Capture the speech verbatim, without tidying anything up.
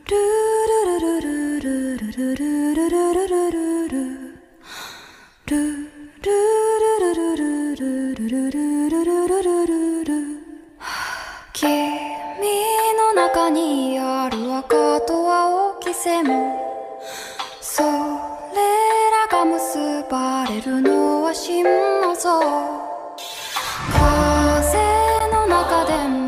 君の中にある赤と青き線も、それらが結ばれるのは心の像。風の中でも